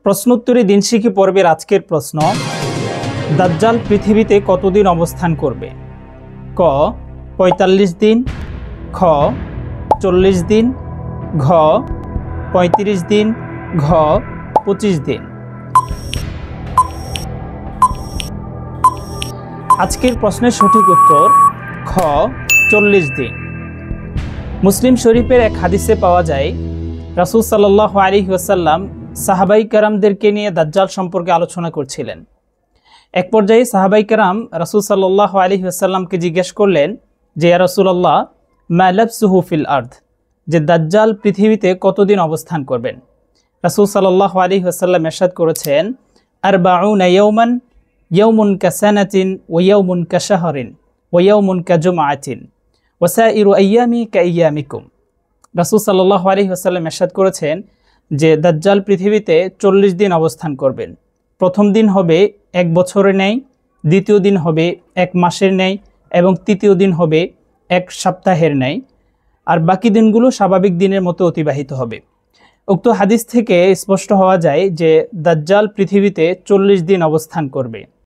প্রশ্নোত্তরী দিন শিখি পর্বের আজকের প্রশ্ন, দাজ্জাল পৃথিবীতে কতদিন অবস্থান করবে? ক ৪৫ দিন, খ ৪০ দিন, ঘ ৩৫ দিন, ঘ ২৫ দিন। আজকের প্রশ্নের সঠিক উত্তর খ ৪০ দিন। মুসলিম শরীফের এক হাদিসে পাওয়া যায়, রাসূল সাল্লাল্লাহু আলাইহি ওয়াসাল্লাম সাহাবাই কেরামদেরকে নিয়ে দাজ্জাল সম্পর্কে আলোচনা করছিলেন। এক পর্যায়ে সাহাবাই কেরাম রাসূল সাল্লাল্লাহু আলাইহি ওয়াসাল্লামকে জিজ্ঞেস করলেন যে, ইয়া রাসূলুল্লাহ, মা লাবসুহু ফিল আরদ, যে দাজ্জাল পৃথিবীতে কতদিন অবস্থান করবেন? রাসূল সাল্লাল্লাহু আলাইহি ওয়াসাল্লাম ইরশাদ করেছেন, আরবাউনা ইয়াওমান, ইয়াওমুন কাসানাতিন ওয়া ইয়াওমুন কাশাহরিন ওয়া ইয়াওমুন কাজুমআতিন ওয়া সাইরু আইয়ামি কাইয়ামিকুম। রাসূল সাল্লাল্লাহু আলাইহি ওয়াসাল্লাম ইরশাদ করেছেন যে দাজ্জাল পৃথিবীতে ৪০ দিন অবস্থান করবেন। প্রথম দিন হবে ১ বছরের ন্যায়, দ্বিতীয় দিন হবে ১ মাসের ন্যায় এবং তৃতীয় দিন হবে ১ সপ্তাহের ন্যায়, আর বাকি দিনগুলো স্বাভাবিক দিনের মতো অতিবাহিত হবে। উক্ত হাদিস থেকে স্পষ্ট হওয়া যায় যে দাজ্জাল পৃথিবীতে ৪০ দিন অবস্থান করবে।